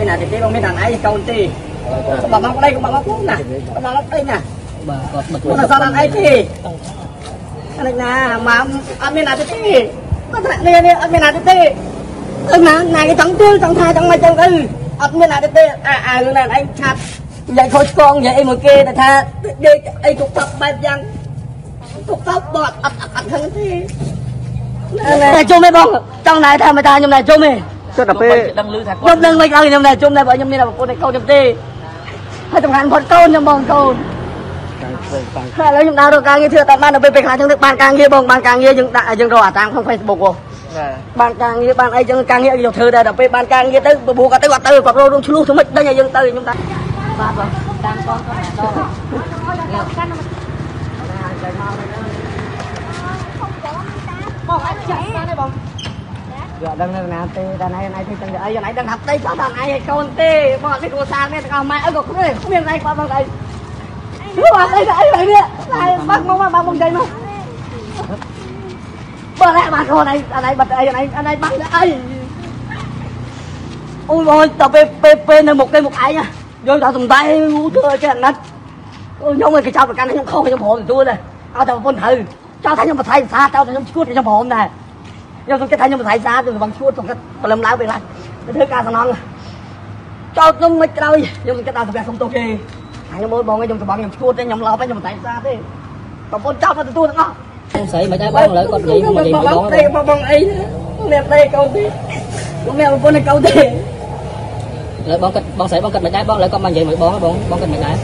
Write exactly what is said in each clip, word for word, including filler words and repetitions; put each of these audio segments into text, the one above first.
មានអាទីទីបងមានអាណៃកូនទីបងមកđâyបងមកណាបងមកđâyណាបាទគាត់មកគាត់អត់អីទេអានេះណាមកអត់មានអាទីទីគាត់ថ្នាក់នេះនេះអត់មានអាទីទីអឺណាណាគេចង់ទូលចង់ថាចង់មកចង់អីអត់មានអាទីទីអាអារឿងណាឯងឆាត់និយាយខូចស្គងនិយាយអីមួយគេតែថាដេកអីទុកតបបែបយ៉ាងទុកតបបត់អត់អត់ខឹងទេតែជុំទេបងចង់ណែថាមិនថាខ្ញុំណែជុំទេចុះដល់ពេលដឹងឮថាខ្ញុំដឹងមិនឲ្យខ្ញុំណែជុំណែបើខ្ញុំមានប្រពន្ធឯកូនខ្ញុំទេហើយសំខាន់ផុតកូនខ្ញុំបងកូនហើយឥឡូវខ្ញុំដើររកការងារធ្វើតែបានដល់ពេលពេលខ្លះចឹងទៅបានការងារបងបានការងារយើងដាក់យើងរកអាតាមក្នុង Facebook ហ៎បានការងារបានអីចឹងការងារយើងធ្វើដែរដល់ពេលបានការងារទៅបបួគាត់ទៅគាត់ទៅគាត់រករងឆ្លុះទៅមិនដេញឲ្យយើងទៅខ្ញុំដាក់បាទបងតាមកូនគាត់ដល់បងអត់ចាក់បានទេបងយកដឹងនៅណាទេតែណៃណៃទៅចឹងអីណៃដឹងថាដីគាត់ថាណៃឲ្យកូនទេបងអត់នេះគ្រួសារនេះទាំងអស់ម៉ែអើក៏គ្មានគ្មានណៃគាត់បងអីព្រោះអត់អីអីនេះណៃបាក់មកមកបងចៃមកបើណៃបាក់កូនអីណៃបាត់អីណៃណៃបាក់អីអូយបងទៅពេលពេលពេលនៅមុខគេមុខឯងយកថាសំដែងធ្វើចេះអាណិតខ្ញុំឯងគេចោលប្រកាន់ខ្ញុំខុសខ្ញុំព្រមទទួលដែរឲ្យតែប្រពន្ធត្រូវចោលថាខ្ញុំបថៃសាចោលថាខ្ញុំឈួតខ្ញុំព្រមដែរខ្ញុំសង្កេតថាខ្ញុំបថៃសាខ្ញុំបងឈួតសង្កេតព្រលឹមឡើងពេលខ្លះទៅធ្វើការសំណងចោលខ្ញុំមិនក្រោយខ្ញុំសង្កេតដល់សម្រាប់សុំទោសគេខ្ញុំមើលបងខ្ញុំសបងខ្ញុំឈួតទេខ្ញុំឡប់ទេខ្ញុំបថៃសាទេប្រពន្ធចោលទៅទទួលទាំងអស់ខ្ញុំស្រីមិនដែរបងឥឡូវគាត់និយាយមកនិយាយបងទេបងអីអ្នកទេកូនទេខ្ញុំមានប្រពន្ធឯកូនទេឥឡូវបងគាត់បងស្រីបងគាត់មិនដែរបងឥឡូវគាត់មកនិយាយមួយបងបងបងគាត់មិនដែរ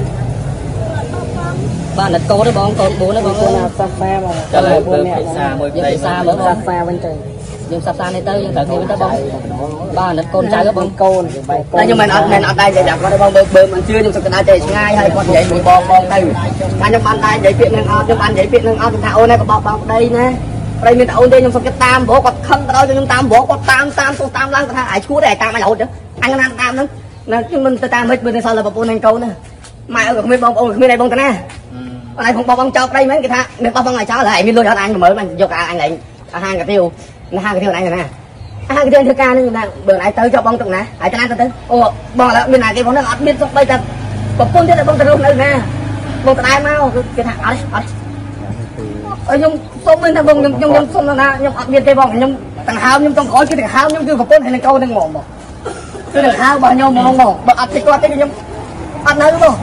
បានតែកូនទេបងកូនបួនទេបងគាត់សាហ្វាបងចូលហើយពួកអ្នកសាមួយផ្ទៃសាមើលសាហ្វាវិញទៅយើងសាហ្វានេះទៅយើងត្រូវគ្នាវិញទៅបងបានតែកូនចៅបងកូនតែខ្ញុំមិនអត់មិនអត់ដែរនិយាយដាក់គាត់ទេបងបើបើមិនជឿខ្ញុំសឹកក្តារចេះឆ្ងាយហើយគាត់និយាយមួយបងបងទៅតែខ្ញុំបានដែរនិយាយពាក្យនឹងអត់ខ្ញុំបាននិយាយពាក្យនឹងអត់ខ្ញុំថាអូនឯងក៏បោកបងប្តីណាប្រិយមានតែអូនទេខ្ញុំសឹកគេតាមព្រោះគាត់ខឹងទៅដល់ខ្ញុំតាមព្រោះគាត់តាមតាមទោះតាមឡើងគាត់ថាអាយឈួតឯងតាមអាយរហូតចឹងអញណាតាមហ្នឹងណាខ្ញុំមិនទៅតាមមិនបើតែសល់តែប្រពន្ធនឹងកូនណាម៉ែអើក៏គ្មានបងប្អូនគ្មានឯងបងតាណាអញផងបងបងចោលប្តីមែនគេថាមានបោះបងឲ្យចោលហើយមានលុយអត់អញមើលអញយកអញឯងអាហារកាទៀវអាហារកាទៀវអញណាអាហារកាទៀវធ្វើការនេះណាបើអញទៅចុះបងទៅណាហើយទៅណាទៅទៅអូបងឥឡូវមានណាគេបងនឹងអត់មានសុខបីតែប្រពន្ធទៀតបងទៅរស់នៅណាបងទៅដែរមកគេថាអត់អត់អើខ្ញុំសុំមិនថាបងខ្ញុំខ្ញុំខ្ញុំសុំណាខ្ញុំអត់មានទេបងខ្ញុំទាំងហើមខ្ញុំចង់ក្រោយគឺទាំងហើមខ្ញុំគឺប្រពន្ធហើយនឹងកូននឹងហ្មងបងគឺទាំងហើមរបស់ខ្ញុំហ្មងបងបើអត់ទេគាត់ទេខ្ញុំអត់នៅបង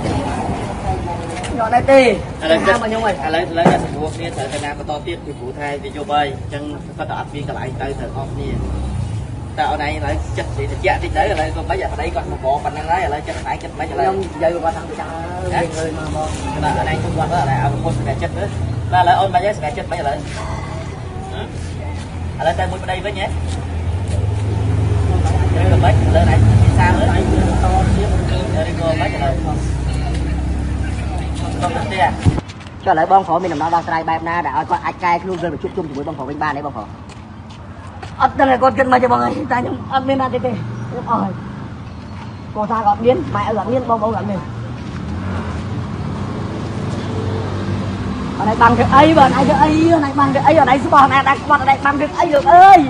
យកដែរទេឥឡូវខ្ញុំខ្ញុំឥឡូវឥឡូវអ្នកសម្រួលគ្នាត្រូវទៅណាបន្តទៀតពីព្រោះថែវាយប់ហើយអញ្ចឹងគាត់ទៅអត់មានកន្លែងទៅត្រូវអស់គ្នាតែអូនឯងឥឡូវចិត្តតិចតិចតិចទៅឥឡូវក៏មិនអាប្តីគាត់មកបងប៉ុណ្ណឹងហើយឥឡូវចិត្តឯងចិត្តមិនឥឡូវខ្ញុំនិយាយគាត់ថាទៅចាំឃើញមកបងតែអូនឯងជុំគាត់ទៅឥឡូវឲ្យប្រពន្ធសម្រាប់ចិត្តទៅតែឥឡូវអូនមិនឯងសម្រាប់ចិត្តមិនឥឡូវឥឡូវតែមួយប្តីវិញហ៎ទៅល្បិចឥឡូវឯងពិសាមើលឯងតទៀតឬក៏មិនឥឡូវចុះឥឡូវបងប្រុសមានដំណោះដោះស្រាយបែបណាដែលឲ្យគាត់អាចកែខ្លួនទៅជួបជុំជាមួយបងប្រុសវិញបានទេបងប្រុសអត់ដឹងឲ្យគាត់គិតមកទេបងអើយតែខ្ញុំអត់មានណាទេទេខ្ញុំអស់ហើយគាត់ថាគាត់មានម៉ែអើអត់មានបងប្អូនអត់មានអត់ឯងបានគឺអីបើអត់ឯងគឺអីអត់ឯងបានគឺអីអត់ឯងស្បោះអត់ឯងដាក់ស្បត់អត់ឯងបានគឺអីលោកអើយ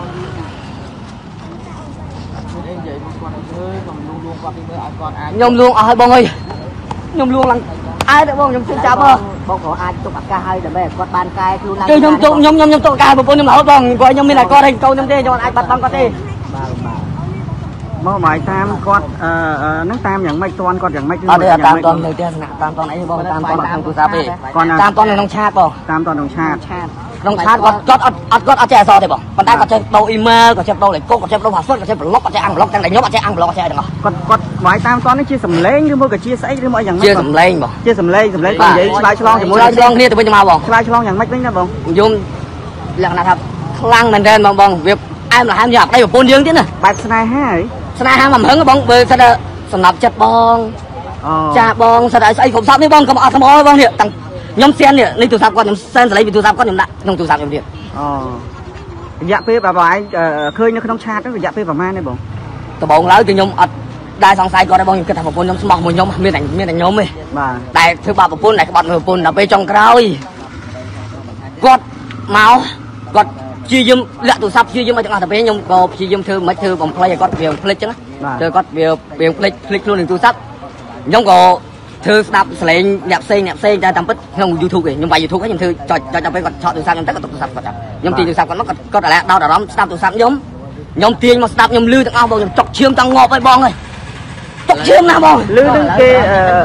ខ្ញុំលួងអស់ហើយបងអើយខ្ញុំលួងឡើងអើបងខ្ញុំជឿចាប់បងប្រុសអាចទុកឱកាសឲ្យដើម្បីឲ្យគាត់បានកែខ្លួនឡើងខ្ញុំទុកខ្ញុំខ្ញុំខ្ញុំទុកឱកាសប្រពន្ធខ្ញុំរហូតបងគាត់ខ្ញុំមានតែគាត់ឲ្យកូនខ្ញុំទេខ្ញុំអាចបាត់បង់គាត់ទេបាទបាទមកមកតាមគាត់អឺហ្នឹងតាមយ៉ាងម៉េចតន់គាត់យ៉ាងម៉េចអត់ទេតាមតន់នៅផ្ទះស្នាក់តាមតន់អីបងតាមតន់ក្នុងទូរស័ព្ទទេគាត់តាមតន់ក្នុងឆាតបងតាមតន់ក្នុងឆាតក្នុងឆាតគាត់គាត់អត់អត់គាត់អត់ចេះអក្សរទេបងប៉ុន្តែគាត់ចេះដូរអ៊ីមែលគាត់ចេះដូរលេខកូដគាត់ចេះដូរ password គាត់ចេះប្លុកគាត់ចេះអាំងប្លុកទាំងតែខ្ញុំអត់ចេះអាំងប្លុកអត់ចេះទាំងអស់គាត់គាត់វាយតាមតន់នេះជាសំឡេងឬមកក៏ជាស្អីឬមកយ៉ាងម៉េចជាសំឡេងបងជាសំឡេងសំឡេងគាត់និយាយឆ្លើយឆ្លងជាមួយឆ្លងគ្នាទៅវិញទៅមកបងឆ្លើយឆ្លងយ៉ាងម៉េចវិញណាបងខ្ញុំលក្ខណៈថាខ្លាំងមែនទែនបងបងវាអែមល្ហែមយ៉ាងប្តីប្រពន្ធយើងទៀតណាបែបស្នេហាហីស្នេហាមកហឹងបងបើសិនតែសំណប់ចិត្តបងចាបងសិនតែស្អីគ្រប់សពនេះបងកុំអត់ថ្មបងនេះតាំងខ្ញុំសៀននេះនេះទូរស័ព្ទគាត់ខ្ញុំសែនសលេងពីទូរស័ព្ទគាត់ខ្ញុំដាក់ក្នុងទូរស័ព្ទខ្ញុំទៀតអូរយៈពេលបើបងឯងឃើញនៅក្នុងឆាតហ្នឹងរយៈពេលប្រហែលទេបងដំបូងឡើយគឺខ្ញុំអត់ដែរសង្ស័យគាត់ទេបងខ្ញុំគិតថាប្រពន្ធខ្ញុំស្មោះមួយខ្ញុំមានតែមានតែខ្ញុំទេបាទតែធ្វើបាបប្រពន្ធតែក្បត់មើលប្រពន្ធដល់ពេលចុងក្រោយគាត់មកគាត់ព្យាយាមលាក់ទូរស័ព្ទព្យាយាមឲ្យទាំងអស់ទៅពេលខ្ញុំក៏ព្យាយាមធ្វើមិនធ្វើបំភ្លេចឲ្យគាត់វាភ្លេចចឹង chơi con việc việc click click luôn đừng tu sắp nhóm có thư đạp slấy nhạc xây nhạc xây ra tầm bích không YouTube thì nhưng bài YouTube ấy nhưng thư cho cho cho phải còn chọn tu sắp nhưng tất cả tu sắp còn nhóm tiền tu sắp còn nó còn có là đau đau lắm đạp tu sắp nhóm nhóm tiền mà đạp nhóm lư thằng ao bao nhóm chọc chiêm tăng ngọt với bong rồi chọc chiêm nào bong lư đứng kia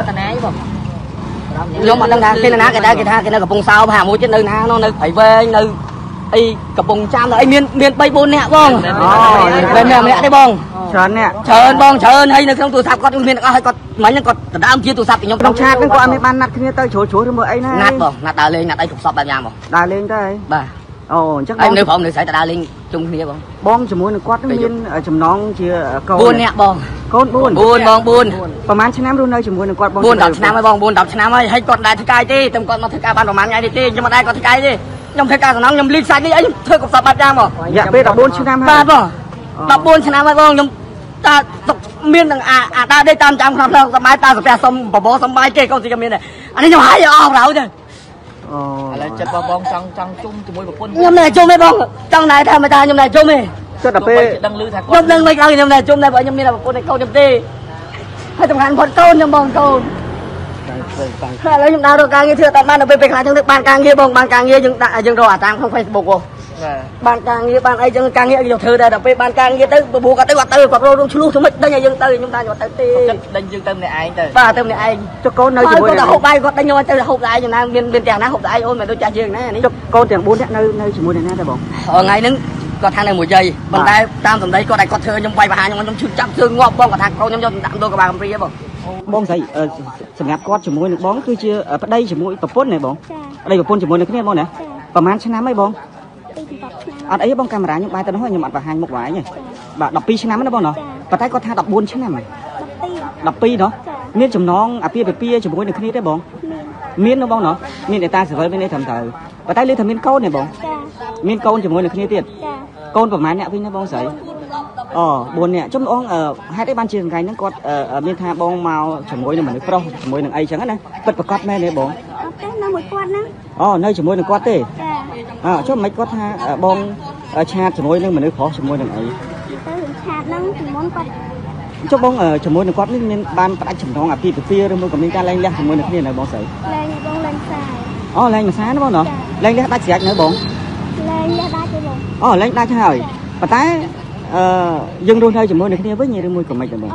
nhóm mà đang cái ná cái đó cái tha cái nó gặp bông sao hà mũi trên nơi ná nó nơi phải về nơi ấy gặp bông trăm là ấy miền miền bay bôn nè bong về mẹ mẹ đấy bong chơn nè chơn bong chơn hay nó không tu sắp con miền hay con mấy nhân con đam chia tu sắp thì nhóm trong chat nó có mấy ban nát kia tới chỗ chỗ thì mới ấy này nát bong nát đá lên nát ấy trục sọp bao nhiêu bong đá lên đây ba ồ chắc em nếu không thì sẽ đá lên chung kia bong bong chỉ muốn quát nó miền ở chấm nón chia câu buôn nè bong con buôn buôn bong buôn ประมาณชั้นน้ำรุ่นnơi chỉ muốn quát bong buôn đậpชั้นน้ำไม่บองbuôn đậpชั้นน้ำไม่ให้กดได้ที่ใกล้ที่ตรงกดมาที่ใกล้บ้านประมาณไงที่จะมาได้ก็ที่ใกล้ที่ยมที่ใกล้สนองยมรีบใส่นี่ไอ้เธอกับสับบัดยางบ่ dạ bây giờ buônชั้นน้ำบ้าบ่ดับบุญชนะไม่บองยมตาตกเมียนต่างอ่าอ่าตาได้ตามจำครับเราสบายตาสบายสมบ่บ่สบายเจ๊ก็สิกับเมียนเนี่ยอันนี้ยมหายออกเราจ้ะอะไรจะบองจังจังจุ่มจมูกแบบปุ่นยมไหนจุ่มไม่บองจังไหนทำไม่ได้ยมไหนจุ่มไม่ chắc là bây ดังลือแท็กยมหนึ่งไม่เอายมไหนจุ่มไหนบ่ยมนี่แหละปุ่นในเก้ายมตีให้สำคัญพอดเก้ายมบองเก้าแล้วยมดาวเราการเงี้ยเถื่อตัดบ้านเราไปไปขายจังบ้านกลางเงี้ยบองบ้านกลางเงี้ยยังยังรอตามของเฟซบุ๊กบ้านกลางเงี้ยบ้านไอ้จังกลางเงี้ยอยู่เธอได้แต่ไปบ้านกลางเงี้ยตื้อบุกกันตื้อวัดตื้อกับเราลงชูสมัยได้ยังตื้อยมดาวอยู่ตื้อตีดังยืนเติมในไอ้เติมป้าเติมในไอ้ cho con nơi chỉ muốn ก็หกใบก็ได้ยอดจะหกใบอย่างนั้นเป็นเป็นแต่งนะหกใบโอ้ยมันต้องจ่ายเยอะนะนี่ cho con tiền buôn nơi nơi chỉ muốn này nèได้บอกเออไงนึงก็ทางในหมู่ใจบางได้ตามสมได้ก็ได้ก็เธอยังไปมาหายังมันชื่อจับชื่องอบบ้องกับทางเขายังยอมตามตัวกับบางปรีบ่ bongใส่สำหรับก้อนchỉ muốn bongคือชื่อở đây chỉ muốn tập này bong ở đây tập chỉ muốn cái này bong nè ประมาณชั้นน้ำไม่บองอันไอ้บองcameraยังไปแต่น้อยยังอัดประหารหมกหวายไงแบบดับปีชั้นน้ำนะบองเนาะแต่ใต้ก็ทางดับบุญชั้นน้ำดับปีเนาะเมียนจำน้องอ่ะปีไปปีจะmuốn cái nàyได้บองเมียนเนาะบองเนาะเมียนในตาเสือไม่ได้ทำเถอะแต่ใต้เรื่องทำเมียนเก้าเนี่ยบองเมียนเก้าจะmuốn cái này tiệt ก้นประมาณเนี้ยพี่นะบองใส่อ๋อบนเนี่ยจมน้องเอ่อให้ได้บ้านเชียงไกนั่งกอดเอ่อเมียนทาบองมาฉมวยหนึ่งเหมือนโปรฉมวยหนึ่งไอจังนะปิดประกอบแม่เนี่ยบองอ๋อnơiฉมวยหนึ่งกอดเต้อ่าชอบไม่กอดทาบองชาฉมวยหนึ่งเหมือนขอฉมวยหนึ่งไอชอบบองเอ่อฉมวยหนึ่งกอดนี่เมียนบ้านประดับฉมน้องอ่ะพี่ไปเฟียเรื่องมือกับเมียนการแรงเลี้ยฉมวยหนึ่งนี่ไหนบองใส่อ๋อแรงมาซ้ายนะบองเนาะแรงเลี้ยได้เสียเนื้อบองอ๋อเล่นได้ใช่ไหมปัตตาเอ่อยังโดนเธอจมูกในที่นี้với nhiều mùi của mình rồi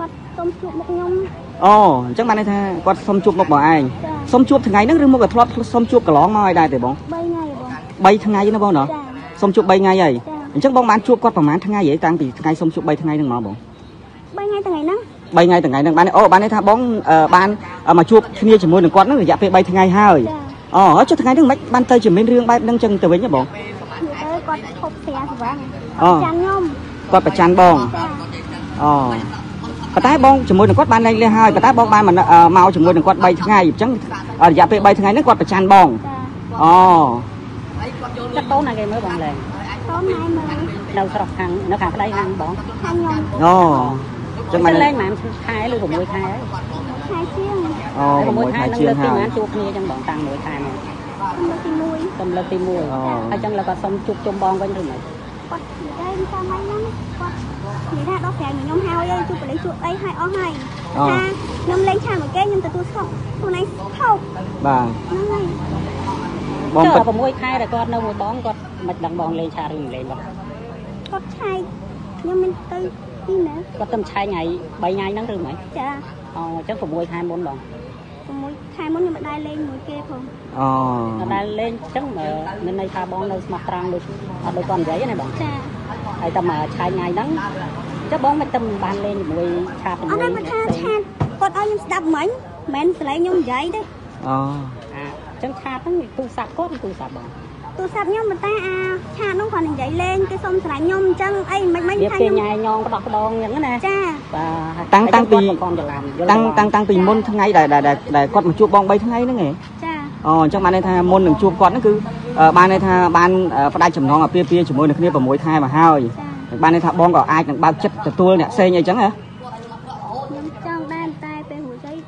อ๋อจังมันในท่ากอดส้มจุบmộtบ่aiส้มจุบทั้งไงนั่งเรื่องมุกกับทอดส้มจุบกับล้องมาได้แต่บ้องใบทั้งไงนะบ้องเนาะส้มจุบใบไงใหญ่จังบ้องมันจุบกอดประมาณทั้งไงใหญ่ต่างปีทั้งไงส้มจุบใบทั้งไงนึงมาบ้องใบไงทั้งไงนั่งใบไงทั้งไงนึงบ้านโอ้บ้านในท่าบ้องเอ่อบ้านมาจุบที่นี่จมูกหนึ่งกอดนั่งอยากไปใบทั้งไงห้าเลยอ๋อจุดทั้งไงนึงไม่บ้านเตยจะเป็นเรื่องใบนั่งจังแต่เว้นเนี่ยบ้องกอดพบเสียสิวะอ๋อกอดประจันบองอ๋อปะท้ายบองจมูกหนึ่งกอดบานในเลยhaiปะท้ายบองบานมันเอ่อเมาจมูกหนึ่งกอดใบทั้งไงจังเอ่ออย่าไปใบทั้งไงนั่นกอดประจันบองอ๋อจักโต๊ะไหนกันเมื่อบองเลยโต๊ะไหนมือเราสลับทางนักข่าวได้ทางบองทางยมอ๋อจังมันเล่นหมายท้ายหรือผมมวยท้ายท้ายเชี่ยงอ๋อผมมวยท้ายเชี่ยงห้าตัวนี้จังบองตังมวยท้ายตำเลิกตีมวยไอ้จังเราก็สมจุกจมบองกันถึงไหนกดได้ทำไมนั่นกดนี่ถ้าดอกแข็งยมหาวยังจุกไปเลยจุกได้ให้อ้อให้ถ้ายมเล่นชาเหมือนแกยมแต่ตัวสองตัวไหนเท่าบ้านั่นไงบองก็ผมมวยท้ายแต่ก็น้ำมวยบองก็มาดังบองเล่นชาหรือเล่นบ้างก็ใช่ยมมันตื้อนี่นะก็ต้มชายไงใบไงนั่งหรือไหมจ้าอ๋อจังผมมวยท้ายบนบองมวยท้ายมันยังไม่ได้เล่นมวยเกย์ผมอ๋อได้เล่นจังเหมือนในชาบองเราสมัครตรังดูเอาดูก่อนใหญ่เนี่ยบองไอ้ตำมาชายไงนั้นจะบองมันตำบานเล่นมวยชาเป็นมวยอันนั้นมันชาชากดเอายังดับเหมือนเหม็นสลายยมใหญ่ด้วยอ๋อจังชาตั้งตูสับก็ตูสับบองตูสับยมมันแต่อาชาต้องก่อนใหญ่เล่นcáiส้มสลายยมจังไอ้ไม่ไม่ใช่ยมใหญ่ยองกระดอกกระดองอย่างนั้นนะจ้าตั้งตั้งปีตั้งตั้งตั้งปีมนทั้งไงได้ได้ได้ได้กดมาจูบบองใบทั้งไงนั่นไงจ้าอ๋อจังบ้านในทางมนหนึ่งจูบกอดนั่นคือบ้านในทางบ้านได้จำนองอ่ะเปี้ยเปี้ยจมูกหนึ่งนี่ประมวยไทยมาห้าวบ้านในทางบองก็อายหนึ่งบ้านจัดแต่ตัวเนี่ยเซ่ยังจังเหรอจังด้านใต้เป็นหัวใจ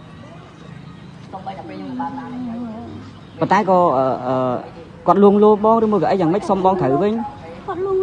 ปะใต้ก็กอดลุงโลบองหรือมือกับไอ้อย่างไม่ซ้อมบองถือวิ่งกอดลุงโล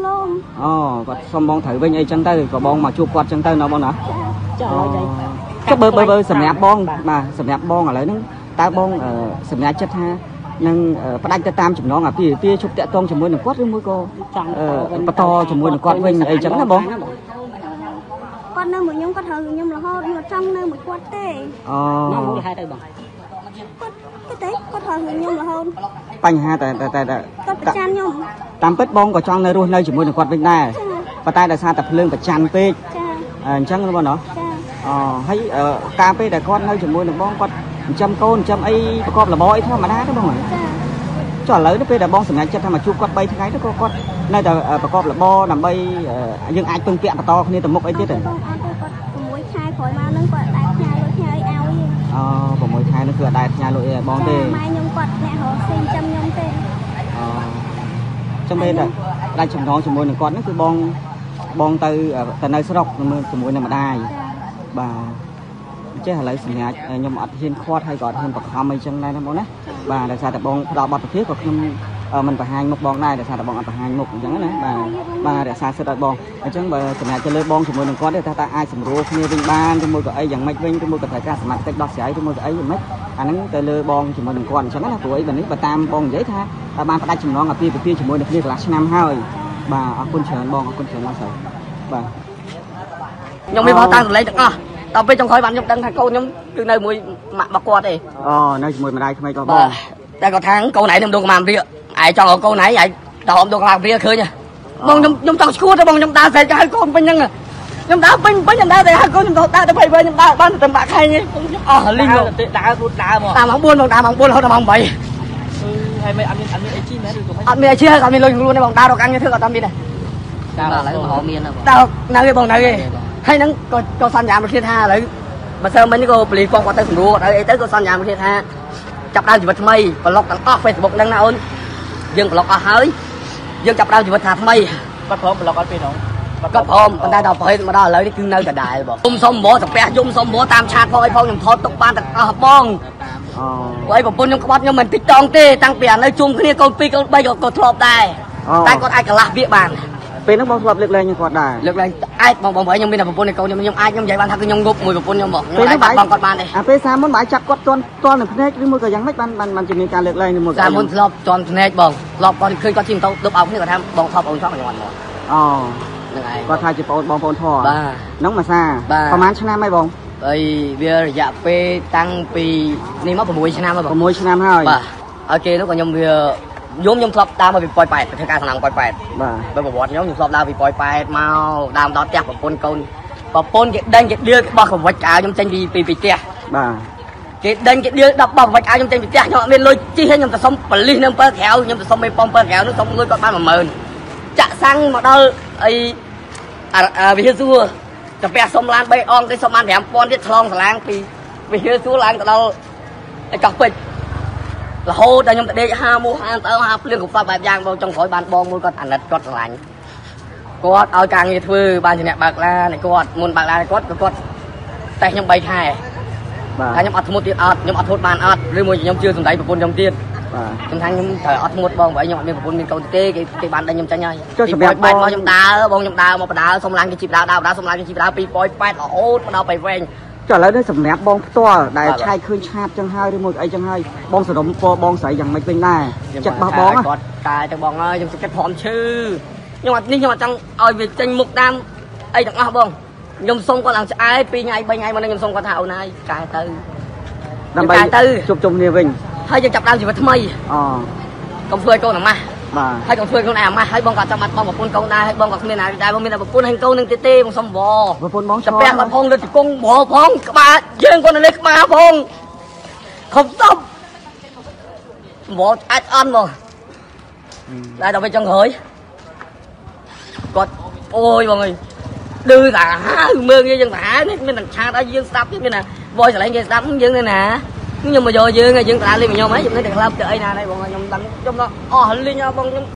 អូគាត់សុំបងត្រូវវិញអីចឹងទៅក៏បងមកជួបគាត់ចឹងទៅណាបងណាចាចុះបើបើបើសម្រាប់បងបាទសម្រាប់បងឥឡូវហ្នឹងតើបងសម្រាប់ចិត្តថានឹងផ្ដាច់ទៅតាមចំណងអាពាហ៍ពិពាហ៍ជប់តាក់ទងជាមួយនឹងគាត់ឬមួយក៏បន្តជាមួយនឹងគាត់វិញអីចឹងណាបងគាត់នៅមួយខ្ញុំគាត់ត្រូវខ្ញុំរហូតមកចង់នៅមួយគាត់ទេអូមកមួយហេតុអីបងគាត់គាត់ទេគាត់ត្រូវខ្ញុំរហូតបញ្ហាតែតែតែគាត់ប្រចាំខ្ញុំតាមពិតបងក៏ចង់នៅរស់នៅជាមួយនឹងគាត់វិញដែរប៉ុន្តែដោយសារតែភ្លើងប្រចាំពេកចាអញ្ចឹងបងណាចាអូហើយការពេលដែលគាត់នៅជាមួយនឹងបងគាត់ចិញ្ចឹមកូនចិញ្ចឹមអីប្រកបរបរអីធម្មតាទេបងចាចុះឥឡូវនេះពេលដែលបងសម្រេចចិត្តថាមកជួបគាត់បីថ្ងៃទៅក៏គាត់នៅតែប្រកបរបរដើម្បីយើងអាចពឹងពាក់បន្តគ្នាទៅមុខអីទៀតទេបងអាចទៅគាត់6ខែក្រោយមកនឹងគាត់ដែរផ្ញើលុយផ្ញើអីឲ្យអូ6ខែនឹងគឺអត់ដែរផ្ញើលុយអីឲ្យបងទេម៉ែខ្ញុំគាត់អ្នករកស៊ីចាំខ្ញុំទេអូចាំពេលដែលដាច់ចំណងជាមួយនឹងគាត់ហ្នឹងគឺបងបងទៅទៅនៅស្រុកជាមួយនឹងម្ដាយបាទចេះឥឡូវសម្រាប់ខ្ញុំអត់ហ៊ានខាត់ហើយក៏អត់ហ៊ានបខំអីចឹងដែរណាបងណាបាទដោយសារតែបងផ្ដល់បទពិភាក៏ខ្ញុំមិនបង្ហាញមុខបងដែរដោយសារតែបងអត់បង្ហាញមុខអញ្ចឹងណាបាទបាទរក្សាសិទ្ធិឲ្យបងអញ្ចឹងបើសម្រាប់ទៅលើបងជាមួយនឹងគាត់ទេថាតើអាចសម្រួលគ្នាវិញបានឬមួយក៏អីយ៉ាងម៉េចវិញឬមួយក៏ត្រូវការសមត្ថកិច្ចដោះស្រាយឬមួយក៏អីយ៉ាងម៉េចអាហ្នឹងទៅលើបងជាមួយនឹងគាត់អញ្ចឹងណាព្រោះអីបើនេះបើតាមបងនិយាយថាបានផ្ដាច់ចំណងអាពាហ៍ពិពាហ៍ជាមួយនឹងគ្នាកន្លះឆ្នាំហើយបាទអរគុណច្រើនបងអរគុណច្រើនបងស្រីបាទខ្ញុំមានបោះតាំងសម្លេងទាំងអស់តទៅពេលចុងក្រោយបានខ្ញុំដឹងថាកូនខ្ញុំគឺនៅមួយម៉ាក់របស់គាត់ទេអូនៅជាមួយម្ដាយក្មេករបស់បងតែគាត់ថាកូនឯងនឹងដងកម្លាំងវាឯងចង់ឲ្យកូនឯងឯងដល់អមដងកម្លាំងវាឃើញបងខ្ញុំខ្ញុំចង់ឈួតទៅបងខ្ញុំដើរស្រែកហៅកូនពេញហ្នឹងខ្ញុំដើរពេញពេញខ្ញុំដើរតែហៅកូនខ្ញុំដើរទៅបីខ្ញុំដើរបានតែបាក់ខែងខ្ញុំអស់លីងដើររួចដើរមកតាមម៉ោង4បងតាមម៉ោង4រហូតដល់ម៉ោង8 ហើយមិនអត់មានអត់មានអីជីមែនឬក៏មិនអត់មានអីជីអត់មានលុយខ្លួនទេបងដើររកកាំងធ្វើអត់មានទេដើរឥឡូវមកមានដើរនៅទេបងនៅទេហើយហ្នឹងក៏ក៏សន្យាមួយទៀតថាឥឡូវបើសើមិញក៏ពលីផងគាត់ទៅសម្រួលគាត់អីទៅក៏សន្យាមួយទៀតថាចាប់ដើមជីវិតថ្មីប្លុកទាំងអស់ Facebook ហ្នឹងណាអូនយើងប្លុកអស់ហើយយើងចាប់ដើមជីវិតថាថ្មីគាត់ព្រមប្លុកអត់ពេលហ្នឹងគាត់ព្រមប៉ុន្តែដល់ប្រហែលមកដល់ឥឡូវនេះគឺនៅដដែលបងខ្ញុំសុំបោះតាពះយំសុំបោះតាមឆាតផងអីផងខ្ញុំថតទុកបានទាំងអស់បងអូអីប្រពន្ធខ្ញុំក្បត់ខ្ញុំមិនតិចតងទេតាំងពីអានៅជុំគ្នាកូនពីរកូនបីក៏គាត់ធ្លាប់ដែរតែគាត់អាចកន្លះវាបានពេលហ្នឹងបងធ្លាប់លើកលែងគាត់ដែរលើកលែងអាចបងបងខ្ញុំមានតែប្រពន្ធនៃកូនខ្ញុំខ្ញុំអាចខ្ញុំនិយាយបានថាគឺខ្ញុំងប់មួយប្រពន្ធខ្ញុំបងខ្ញុំអាចបងគាត់បានទេអាពេលសាមុនបងចាប់គាត់ទាន់ទាន់នឹងភ្នែកឬមួយក៏យ៉ាងម៉េចបានបានបានជំនាញការលើកលែងឬមួយក៏សាមុនធ្លាប់ទាន់ភ្នែកបងធ្លាប់គាត់ឃើញគាត់ជិះម៉ូតូលុបអោបគ្នាគាត់ថាបងថប់អូនចង់ខ្ញុំអត់មកអូហ្នឹងហើយគាត់ថាជាបងបងប្អូនធေါ်បាទហ្នឹងមួយសាប្រហែលឆ្នាំហើយបងអីវារយៈពេលតាំងពីនេះមក6ឆ្នាំហើយបង 6ឆ្នាំហើយបាទឲ្យគេនោះក៏ខ្ញុំវាខ្ញុំខ្ញុំធ្លាប់ដើរមកពីប៉ោយប៉ែតប្រទេសការសំណាងប៉ោយប៉ែតបាទបើប្រវត្តិខ្ញុំខ្ញុំធ្លាប់ដើរពីប៉ោយប៉ែតមកដើរដល់ផ្ទះប្រពន្ធកូនប្រពន្ធគេដេញគេដៀលបោះកវិចកៅខ្ញុំចេញពីពីផ្ទះបាទគេដេញគេដៀលដល់បោះកវិចកៅខ្ញុំចេញពីផ្ទះខ្ញុំអត់មានលុយជិះខ្ញុំទៅសុំបលិសនៅអំពើក្រៅខ្ញុំទៅសុំមេប៉ំអំពើក្រៅនោះសុំលុយគាត់បាន10000ចាក់សាំងមកដល់អីវិហារសួរកាពះសុំឡាន3អងគេសុំបាន5ពាន់ទៀតឆ្លងសាឡាងពីវិហារសួរឡើងទៅដល់ឯកោះពេជ្ររហូតដល់ខ្ញុំទៅដេកហាមូហាទៅហាភ្លៀងកខ្វះបែបយ៉ាងបងចុងក្រោយបានបងមួយគាត់អាណិតគាត់ស្រឡាញ់គាត់ឲ្យការងារធ្វើបានជាអ្នកបើកឡានឲ្យគាត់មុនបើកឡានឲ្យគាត់ក៏គាត់តែខ្ញុំ3ខែបាទហើយខ្ញុំអត់ធ្មត់ទៀតអត់ខ្ញុំអត់ធ្មត់បានអត់ឬមួយខ្ញុំជឿសំដីប្រពន្ធខ្ញុំទៀតបាទខ្ញុំថាខ្ញុំត្រូវអត់ធ្មត់បងបើខ្ញុំអត់មានប្រពន្ធមានកូនទេគេគេបានដេញខ្ញុំចាញ់ហើយពីប៉ោយប៉ែតមកខ្ញុំដើរបងខ្ញុំដើរមកបដាសុំឡានគេជីបដើរដើរដើរសុំឡានគេជីបដើរពីប៉ោយប៉ែតរហូតមកដល់បៃវែងចុះឥឡូវនេះសម្រាប់បងផ្ទាល់ដែលឆែកឃើញឆាតចឹងហើយឬមួយអីចឹងហើយបងសរុបពណ៌បងស្រីយ៉ាងម៉េចវិញដែរចិត្តរបស់បងគាត់កាយទៅបងហើយខ្ញុំចិត្តព្រមឈឺខ្ញុំអត់នេះខ្ញុំអត់ចង់ឲ្យវាចេញមុខតាមអីទាំងអស់បងខ្ញុំសុំគាត់ឡើងឆ្អែត2ថ្ងៃ3ថ្ងៃមកនេះខ្ញុំសុំគាត់ថាអូនហើយកែទៅដើម្បីទៅជប់ជុំគ្នាវិញហើយយើងចាប់ដើមជីវិតថ្មីអូកុំធ្វើឲ្យកូនអាម៉ាស់បាទហើយកុំធ្វើខ្លួនឯងអាម៉ាស់ហើយបងក៏ចាំបាត់បងប្រពន្ធកូនដែរហើយបងក៏គ្មានណាដែរបងមានតែប្រពន្ធហើយកូននឹងទេទេបងសុំវប្រពន្ធបងចាប់ផ្ទះគាត់ផងលើជង្គង់វផងក្បាលយើងគាត់នៅលើក្បាលផងខំតប់វអាចអន់មកតែដល់ពេលចុងក្រោយគាត់អូយបងអើយឌឺតាហើមើងយើងតានេះមានតែឆាតឲ្យយើងស្ដាប់ទៀតមានណាវយឆ្លេងគេស្ដាប់យើងនេះណាខ្ញុំមកយកយើងយើងតាលេងមកខ្ញុំហើយខ្ញុំនៅតែក្លាប់ទៅអីណាដែរបងខ្ញុំដឹងខ្ញុំអស់លេងបងខ្ញុំ